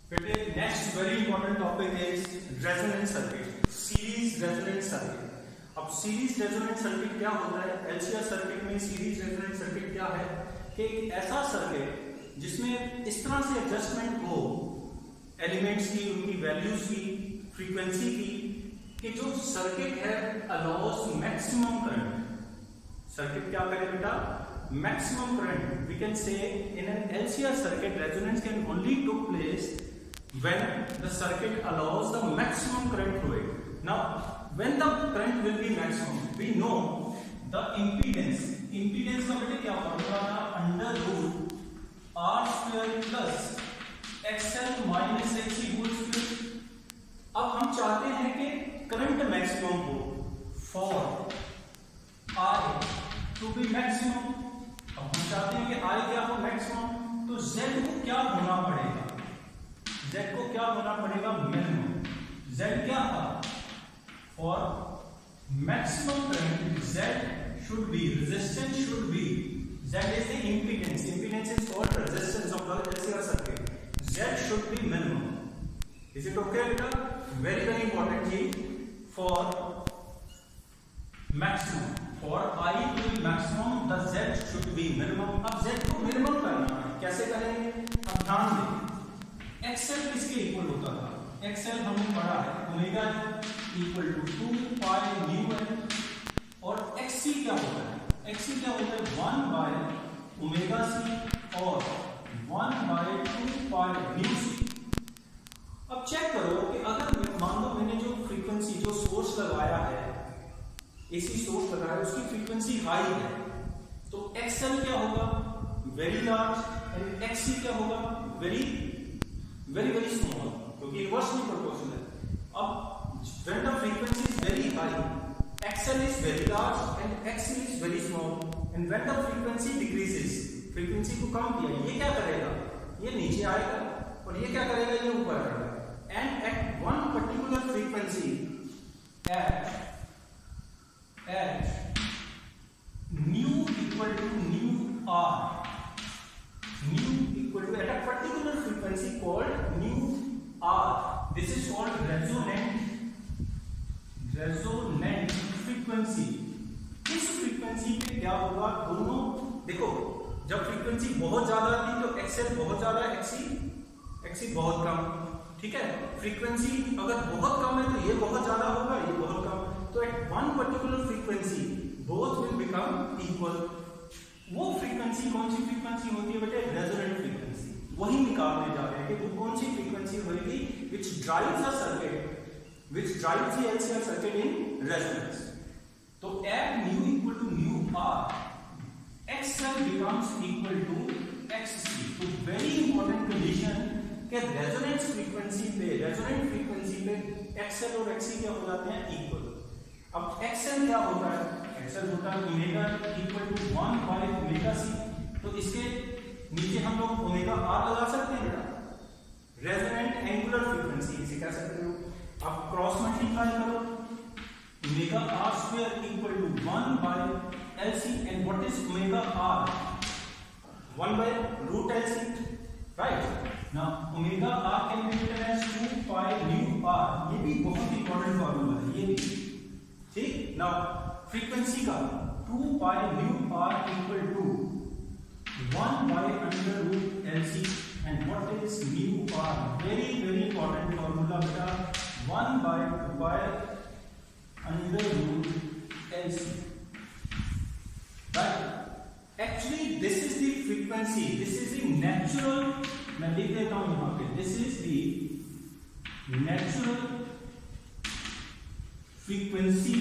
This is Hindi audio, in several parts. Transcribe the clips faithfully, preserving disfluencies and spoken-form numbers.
बेटे next very important topic is resonant circuit, series resonant circuit. अब सीरीज रेजोनेंट सर्किट क्या होता है? एलसीआर सर्किट में सीरीज रेजोनेंट सर्किट क्या है कि एक ऐसा सर्किट जिसमें इस तरह से एडजस्टमेंट हो एलिमेंट्स की, उनकी वैल्यूज की, फ्रीक्वेंसी की, कि जो सर्किट है अलाउस मैक्सिमम करंट। सर्किट क्या करे बेटा? maximum current. We can say in an L C R circuit resonance can only took place when the circuit allows the maximum current through it. Now when the current will be maximum, we know the impedance impedance का बेटे क्या फॉर्मूला था? Under root R square plus XL minus X whole square. अब हम चाहते हैं कि करंट मैक्सिमम हो for I to be maximum. अब हम चाहते हैं कि आई क्या हो? मैक्सिमम। तो Z को क्या होना पड़ेगा? Z को क्या होना पड़ेगा? मिनिमम। Z क्या था? For maximum current Z should be, resistance should be, Z is the impedance, impedance is called resistance of the LCR circuit, Z should be minimum. Is it okay बेटा? वेरी वेरी इंपॉर्टेंट चीज for maximum, for I to be maximum the Z should be minimum। अब Z को मिनिमम करना है, कैसे करेंगे? अब ध्यान दें, एक्सएल किसके इक्वल होता था? एक्सएल हमने पढ़ा है omega equal to two pi nu L, और एक्ससी क्या होता है? एक्ससी क्या होता है? वन बाय ओमेगा सी और one by two pi nu C. अब चेक करो कि अगर मान लो मैंने जो फ्रीक्वेंसी, जो सोर्स लगाया है, एसी सोर्स लगाया, उसकी फ्रीक्वेंसी हाई है, तो एक्सएल क्या होगा? वेरी लार्ज, एंड एक्ससी क्या होगा? वेरी वेरी वेरी स्मॉल, क्योंकि इनवर्सली प्रोपोर्शनल। अब when the frequency is very high, XL is very large and XC is very small, and when the frequency decreases, frequency को कम किया, ये क्या करेगा? ये नीचे आएगा, और ये क्या करेगा? ये ऊपर आएगा। And at one particular frequency, at at nu equal to nu r, nu equal to at a particular frequency called nu r, this is called resonant resonant frequency। इस फ्रीक्वेंसी पे क्या होगा? दोनों देखो, जब फ्रीक्वेंसी बहुत ज्यादा थी तो एक्सएल बहुत ज्यादा, एक्ससी एक्ससी बहुत कम, ठीक है? फ्रीक्वेंसी अगर बहुत कम है तो ये बहुत ज्यादा होगा, ये बहुत कम, तो at one particular frequency both will become equal. वो फ्रीक्वेंसी कौन सी फ्रीक्वेंसी होती है बेटे? Resonant frequency. वही निकालने जा रहे हैं कि वो कौन सी फ्रीक्वेंसी होगी which drives the circuit, which drives the LCR circuit in resonance. तो at nu equal to nu R, XL becomes equal to XC. तो वेरी इंपॉर्टेंट कंडीशन कि रेजोनेंस फ्रीक्वेंसी पे, रेजोनेंट फ्रीक्वेंसी पे एक्सएल और एक्ससी क्या हो जाते हैं? इक्वल। अब एक्सएल क्या होता है? एक्सएल होता है omega equal to one by omega C. तो इसके नीचे हम लोग ओमेगा आर लगा सकते हैं बेटा, रेजोनेंट एंगुलर फ्रीक्वेंसी इसे कह सकते हो। अब क्रॉस मल्टीप्लाई करो, omega R square equal to one by LC, and what is omega R? One by root LC, right? Now omega R can be written as two pi nu R. ये भी बहुत इंपॉर्टेंट फार्मूला है, ये भी, ठीक? नाउ फ्रीक्वेंसी का two pi nu R equal to one by under root LC, and what is nu R? Very very important formula बेटा, one by two pi under root LC, right? Actually this is the frequency, this is the natural, मैं लिख देता हूं यहां पे, this is the natural frequency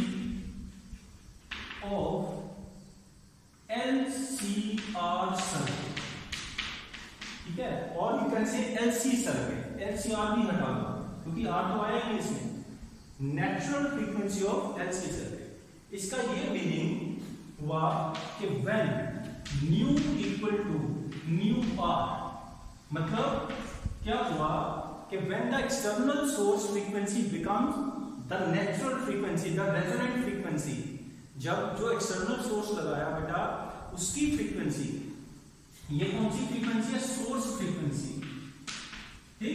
of LCR circuit, ठीक है? और you can say LC circuit, LCR भी हटा दो क्योंकि आर तो आया ही इसमें। Natural frequency of LC circuit, इसका ये मीनिंग हुआ कि when nu equal to nu R, मतलब क्या हुआ कि when the external source frequency becomes the natural frequency, the resonant frequency, जब जो external source लगाया बेटा उसकी frequency, ये कौन सी frequency है? source frequency, ठीक?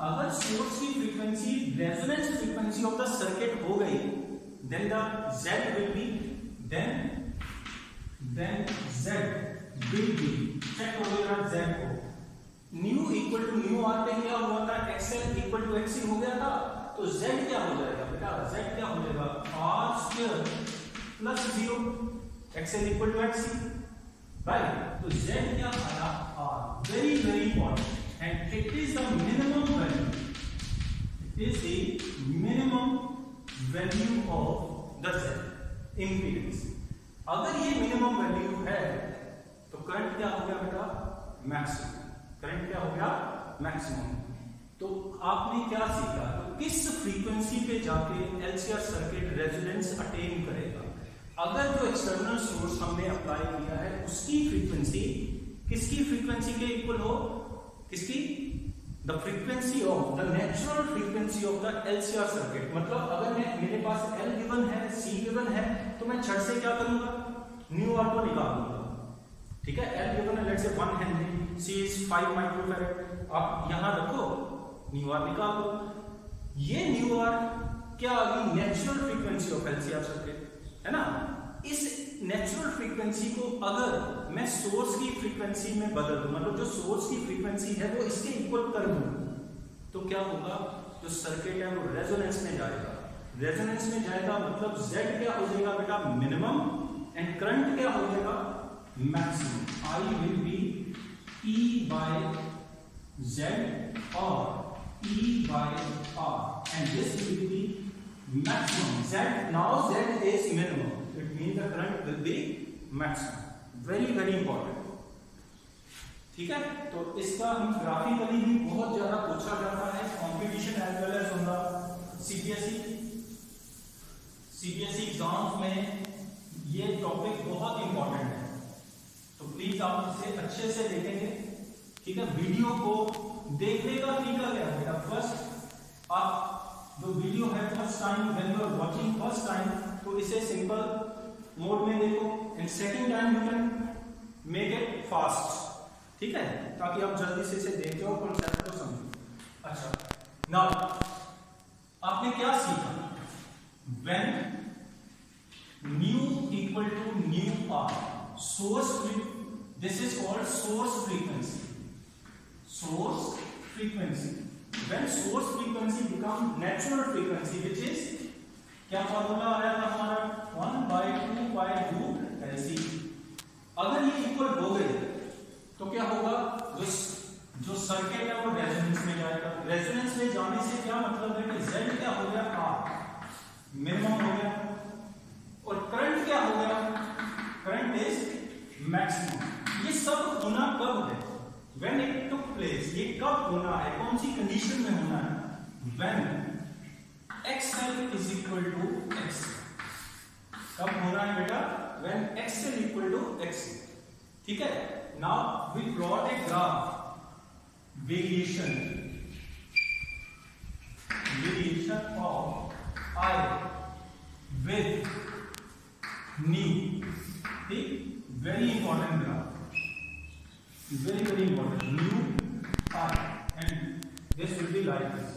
अगर सोर्स की frequency resonance frequency of the circuit हो गई, then the Z will be then then Z will be, check करोगे Z को, nu equal to nu R पे क्या हुआ था, एक्सएल इक्वल टू एक्सी हो गया था, तो Z क्या हो जाएगा बेटा, Z क्या हो जाएगा, R square plus zero, XL equal to XC, right. तो Z क्या आया, R, very very important, and it is the minimum value, it is the minimum value of the Z impedance. अगर ये मिनिमम वैल्यू है तो करंट क्या हो गया बेटा, मैक्सिमम, करंट क्या हो गया, मैक्सिमम। तो आपने क्या सीखा, तो किस फ्रीक्वेंसी पे जाके एलसीआर सर्किट रेजोनेंस अटेन करेगा। अगर जो एक्सटर्नल सोर्स हमने अप्लाई किया है उसकी फ्रीक्वेंसी किसकी फ्रीक्वेंसी के इक्वल हो, किसकी, the frequency of the natural frequency of the LCR circuit. मतलब अगर मैं मेरे पास एल गिवन है, सी गिवन है, तो मैं छड़ से क्या करूंगा, न्यू आर को निकाल दूंगा, ठीक है। एल गिवन है let's say one henry, C is five microfarad, आप यहां रखो, न्यू आर निकाल दो। ये न्यू आर क्या आ गई, natural frequency of LCR circuit, है ना। इस नेचुरल फ्रीक्वेंसी को अगर मैं सोर्स की फ्रीक्वेंसी में बदल दूं, मतलब जो सोर्स की फ्रीक्वेंसी है वो इसके इक्वल कर दूं, तो क्या होगा, जो सर्किट है वो रेजोनेंस में जाएगा। रेजोनेंस में जाएगा मतलब Z क्या हो जाएगा बेटा, मिनिमम, एंड करंट क्या हो जाएगा, maximum. I will be E by Z or E by R, and this will be maximum. Z, now Z is minimum, it means the current will be maximum. Very very important. ठीक है, तो इसका हम ग्राफिकली भी बहुत ज्यादा पूछा जाता है competition as well as on the CBSE CBSE exams में ये टॉपिक बहुत इंपॉर्टेंट है, तो प्लीज आप इसे अच्छे से देखेंगे, ठीक है। वीडियो को देखने का तरीका क्या है बेटा, फर्स्ट आप जो वीडियो है first time when you are watching first time, तो इसे सिंपल मोड में देखो, and second time you can make it fast, ठीक है, ताकि आप जल्दी से इसे देख जाओ, कॉन्सेप्ट को समझो। अच्छा, नाउ आपने क्या सीखा, when nu equal to nu R, source, this is called source frequency. Source frequency. When source frequency become natural frequency, which is क्या फॉर्मूला आया था हमारा, one by two by root L C. अगर ये इक्वल हो गए तो क्या होगा, जो जो सर्किट है वो रेजोनेंस में जाएगा। रेजोनेंस में जाने से क्या मतलब है कि Z क्या हो गया, R मिनिमम हो गया, और करंट क्या हो गया, करंट इज मैक्सिमम। ये सब होना कब है, when it took place, ये कब होना है, कौन सी कंडीशन में होना है, when xl is equal to x। कब होना है बेटा, when xl equal to x, ठीक है। now we plot a graph, variation variation of I with new, ठीक, very important graph, very very important, new I, and this will be like this,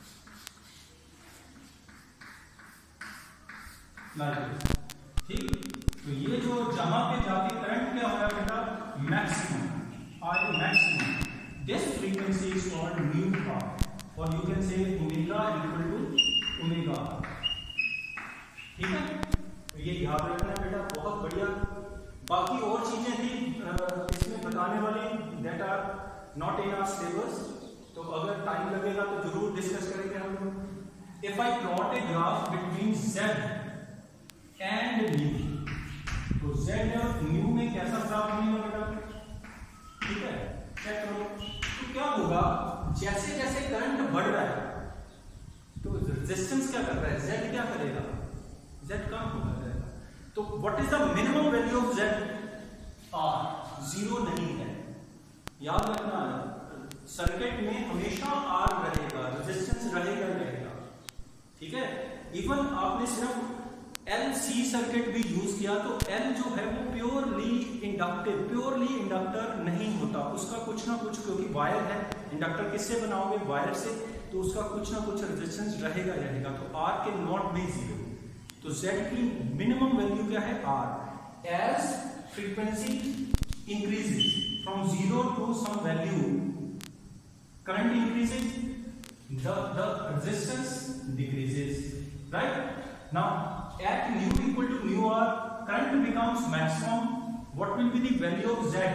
like this, ठीक। तो ये जो जहां पे जाके करंट क्या होगा बेटा, maximum, I maximum, this frequency is called mu R, or you can say omega equal to omega R, ठीक है। तो ये याद रखना बेटा, बहुत बढ़िया। बाकी और चीजें थी इसमें बताने वाली that are not in our syllabus, तो अगर टाइम लगेगा तो जरूर डिस्कस करेंगे हम लोग। If I plot a graph between Z and nu, तो Z और nu में कैसा ग्राफ बनेगा बेटा, ठीक है, चेक करो। तो क्या होगा, जैसे जैसे करंट बढ़ रहा है तो रेजिस्टेंस क्या कर रहा है, Z क्या करेगा, Z कम होता जाएगा। तो what is the minimum value of Z, R, zero नहीं है, याद रखना है। सर्किट में हमेशा R रहेगा, रेजिस्टेंस रहेगा रहेगा, ठीक है। इवन आपने सिर्फ L C सी सर्किट भी यूज किया तो L जो है वो प्योरली इंडक्टिव प्योरली इंडक्टर नहीं होता, उसका कुछ ना कुछ, क्योंकि वायर है, इंडक्टर किससे बनाओगे, वायर से, तो उसका कुछ ना कुछ रेजिस्टेंस रहेगा रहेगा तो R can not be zero. तो Z की मिनिमम वैल्यू क्या है, R। As frequency increases from zero to some value, current increases, the the resistance decreases, right. Now at nu equal to nu R, current becomes maximum. What will be the value of Z?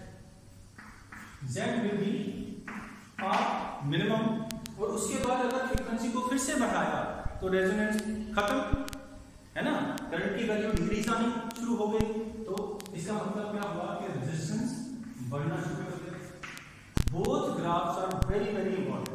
Z will be R minimum. और उसके बाद अगर फ्रीक्वेंसी को फिर से बढ़ाया तो रेजोनेंस खत्म, है ना, करंट की वैल्यू डिक्रीज आनी शुरू हो गई, तो इसका मतलब क्या हुआ कि रेजिस्टेंस बढ़ना शुरू हो गया। Both graphs are very very important.